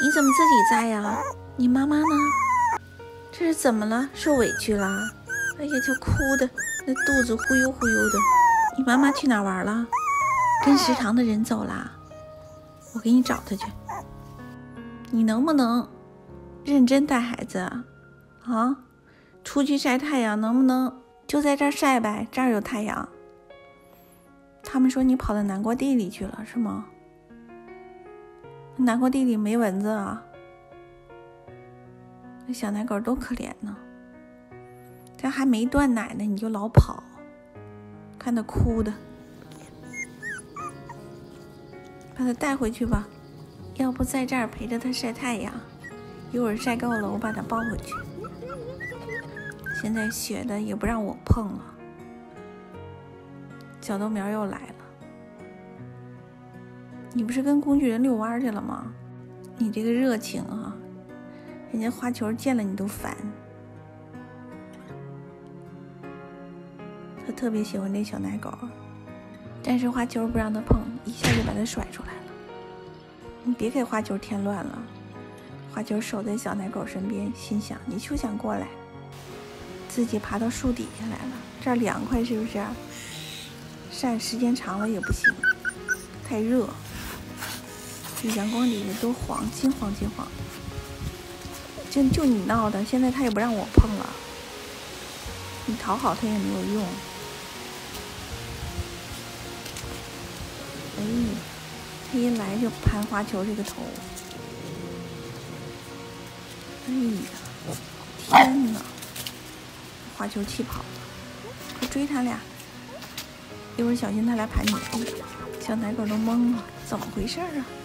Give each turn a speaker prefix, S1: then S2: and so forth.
S1: 你怎么自己在呀？你妈妈呢？这是怎么了？受委屈了？哎呀，就哭的，那肚子忽悠忽悠的。你妈妈去哪玩了？跟食堂的人走啦？我给你找她去。你能不能认真带孩子啊？啊，出去晒太阳能不能就在这儿晒呗？这儿有太阳。他们说你跑到南瓜地里去了是吗？南瓜地里没蚊子啊？那小奶狗多可怜呢，这还没断奶呢你就老跑，看它哭的，把它带回去吧，要不在这儿陪着它晒太阳，一会儿晒够了我把它抱回去。现在雪的也不让我碰了，小豆苗又来了。你不是跟工具人遛弯去了吗？你这个热情啊，人家花球见了你都烦。他特别喜欢这小奶狗，但是花球不让他碰，一下就把他甩出来了。你别给花球添乱了。花球守在小奶狗身边，心想你就想过来，自己爬到树底下来了，这儿凉快是不是？晒时间长了也不行，太热。这阳光底下多黄，金黄金黄的。就你闹的，现在他也不让我碰了，你讨好他也没有用。哎，他一来就攀花球这个头。哎呀，天哪！花球气跑了，快追他俩！一会儿小心他来盘你。小奶狗都懵了，怎么回事啊？